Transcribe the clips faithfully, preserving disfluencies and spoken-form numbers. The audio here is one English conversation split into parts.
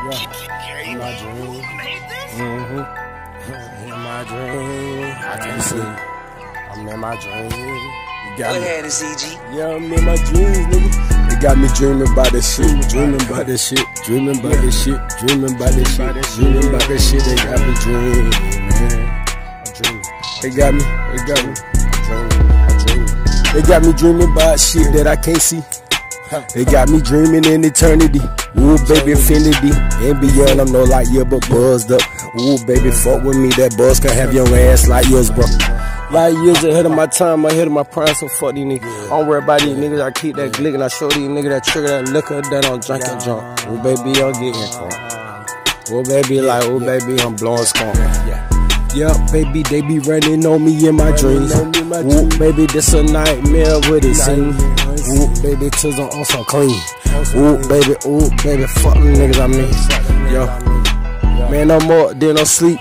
Yeah, in my dream. Mm-hmm. In my dream, I can't sleep. I'm in my dream. Go ahead, C G. Yeah, I'm in my dreams, nigga. They got me dreaming about this shit, dreaming about this shit, dreaming about this shit, dreaming about this shit, dreaming about this shit. They got me dreaming, man. I'm dreaming. They got me, they got me dreaming, I'm dreaming. They got me dreaming about shit that I can't see. They got me dreaming in eternity. Ooh, baby, infinity. And beyond, I'm no light year, but buzzed up. Ooh, baby, fuck with me. That buzz can have your ass like yours, bro. Like years ahead of my time, ahead of my prime, so fuck these niggas. I don't worry about these niggas, I keep that glick and I show these niggas that trigger, that liquor, that I'm drinking junk. Oh baby, I'm getting drunk. Oh baby, like, oh baby, I'm blowing skunk. Yeah, baby, they be running on me in my dreams. Ooh, baby, this a nightmare with it seems. Ooh, baby, till I'm on some clean. Ooh, baby, ooh, baby, fuck them niggas I mean. Yo, man, I'm up, then I'm sleep.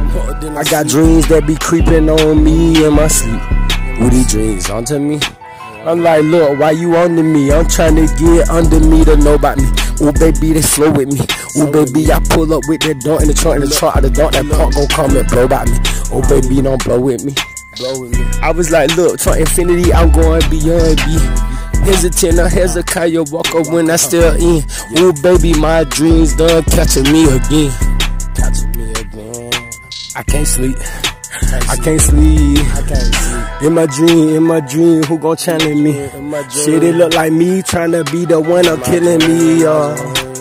I got dreams that be creeping on me in my sleep. Who these dreams onto me? I'm like, look, why you under me? I'm trying to get under me to know about me. Oh baby, they slow with me. Oh baby, I pull up with that dunk in the trunk, in the trunk of the dunk. That punk gon' come and blow by me. Oh baby, don't blow with me. Blow with me. I was like, look, to infinity, I'm going beyond B. Hesitant, a Hezekiah Walker when I still in. Oh baby, my dreams done catching me again. Catching me again. I can't sleep. I can't sleep. I can't sleep. In my dream, in my dream, who gon' challenge me? Shit, it look like me trying to be the one of killing me, y'all.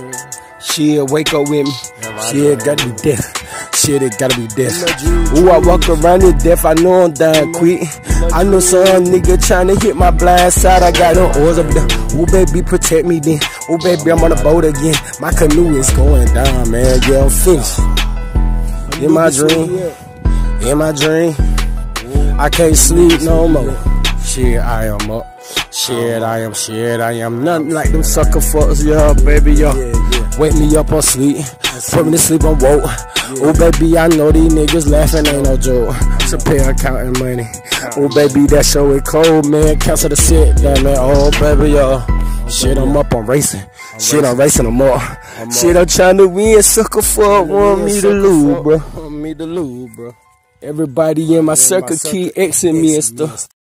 Shit, wake up with me. Shit, gotta be death. Shit, it gotta be death. Ooh, I walk around in death, I know I'm dying quick. I know some nigga trying to hit my blind side. I got no oars up there. Ooh, baby, protect me then. Ooh, baby, I'm on the boat again. My canoe is going down, man. Yeah, I'm finished. In my dream, in my dream, I can't sleep no more. Shit, I am up. Shit, I am, shit, I am nothing like them sucker fucks, yeah, baby, yo. Wake me up on sleep, put me to sleep on woke. Oh, baby, I know these niggas laughing, ain't no joke. So pay counting money. Oh, baby, that show is cold, man. Cancel the shit, damn man. Oh, baby, yo. Shit, I'm up, I'm racing. Shit, I'm racing them up. Shit, I'm trying to win, sucker fuck, want me to lose, bro. Want me to lose, bro. Everybody in my circle keep Xing me and stuff.